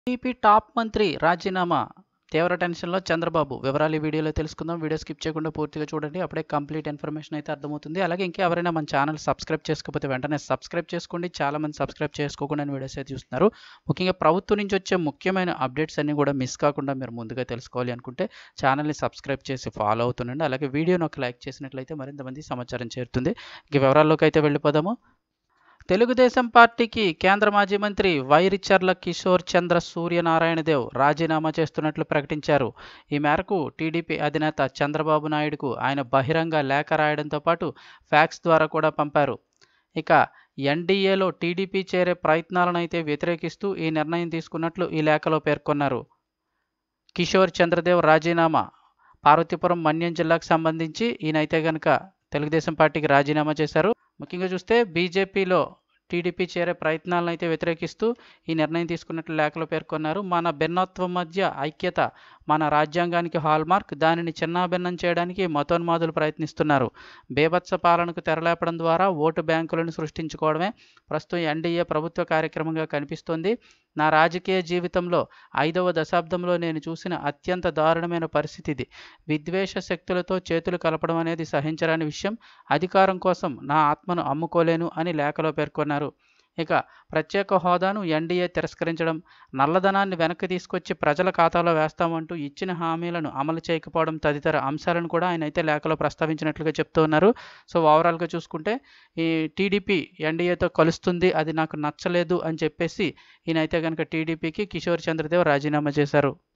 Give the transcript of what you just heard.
TDP top మంత్రి రాజీనామా తీవ్ర టెన్షన్లో చంద్రబాబు. వివరాలు ఈ వీడియోలో తెలుసుకుందాం. వీడియో స్కిప్ చేయకుండా పూర్తిగా చూడండి. అప్పుడే కంప్లీట్ ఇన్ఫర్మేషన్ అయితే అర్థమవుతుంది. అలాగే ఇంకా ఎవరైనా మన ఛానల్ సబ్స్క్రైబ్ చేసుకోకపోతే వెంటనే సబ్స్క్రైబ్ చేసుకోండి. చాలామంది సబ్స్క్రైబ్ చేసుకోకుండా వీడియోస్ అయితే చూస్తున్నారు. ముఖ్యంగా ప్రభుత్వం నుంచి వచ్చే ముఖ్యమైన అప్డేట్స్ అన్ని కూడా మిస్ కాకుండా మీరు ముందుగా తెలుసుకోవాలి అనుకుంటే ఛానల్ని సబ్స్క్రైబ్ చేసి ఫాలో అవుతుండండి. అలాగే వీడియోని ఒక లైక్ చేసినట్లయితే మరింత మంది సమాచారం చేరుతుంది. ఇక వివరాల్లోకి అయితే వెళ్ళిపోదాము. తెలుగుదేశం పార్టీకి కేంద్ర మాజీ మంత్రి వైరిచర్ల కిషోర్ చంద్ర సూర్యనారాయణదేవ్ రాజీనామా చేస్తున్నట్లు ప్రకటించారు. ఈ మేరకు టీడీపీ అధినేత చంద్రబాబు నాయుడుకు ఆయన బహిరంగ లేఖ రాయడంతో పాటు ఫ్యాక్స్ ద్వారా కూడా పంపారు. ఇక ఎన్డీఏలో టీడీపీ చేరే ప్రయత్నాలను అయితే వ్యతిరేకిస్తూ ఈ నిర్ణయం తీసుకున్నట్లు ఈ లేఖలో పేర్కొన్నారు. కిషోర్ చంద్రదేవ్ రాజీనామా పార్వతీపురం మన్యం జిల్లాకు సంబంధించి ఈయనైతే కనుక తెలుగుదేశం పార్టీకి రాజీనామా చేశారు. ముఖ్యంగా చూస్తే బీజేపీలో టీడీపీ చేరే ప్రయత్నాలను అయితే వ్యతిరేకిస్తూ ఈ నిర్ణయం తీసుకున్నట్లు లేఖలో పేర్కొన్నారు. మన భిన్నత్వం మధ్య ఐక్యత మన రాజ్యాంగానికి హాల్మార్క్. దానిని చిన్నాభిన్నం చేయడానికి మతోన్మాదులు ప్రయత్నిస్తున్నారు. బీభత్స పాలనకు తెరలేపడం ద్వారా ఓటు బ్యాంకులను సృష్టించుకోవడమే ప్రస్తుతం ఎన్డీఏ ప్రభుత్వ కార్యక్రమంగా కనిపిస్తోంది. నా రాజకీయ జీవితంలో 5వ దశాబ్దంలో నేను చూసిన అత్యంత దారుణమైన పరిస్థితి ఇది. విద్వేష శక్తులతో చేతులు కలపడం అనేది సహించరాని విషయం. అధికారం కోసం నా ఆత్మను అమ్ముకోలేను అని లేఖలో పేర్కొన్నారు. ఇక ప్రత్యేక హోదాను ఎన్డీఏ తిరస్కరించడం, నల్లధనాన్ని వెనక్కి తీసుకొచ్చి ప్రజల ఖాతాలో వేస్తామంటూ ఇచ్చిన హామీలను అమలు చేయకపోవడం తదితర అంశాలను కూడా ఆయన అయితే లేఖలో ప్రస్తావించినట్లుగా చెప్తూ ఉన్నారు. సో ఓవరాల్గా చూసుకుంటే ఈ టీడీపీ ఎన్డీఏతో కలుస్తుంది, అది నాకు నచ్చలేదు అని చెప్పేసి ఈయనైతే కనుక టీడీపీకి కిషోర్ చంద్రదేవ్ రాజీనామా చేశారు.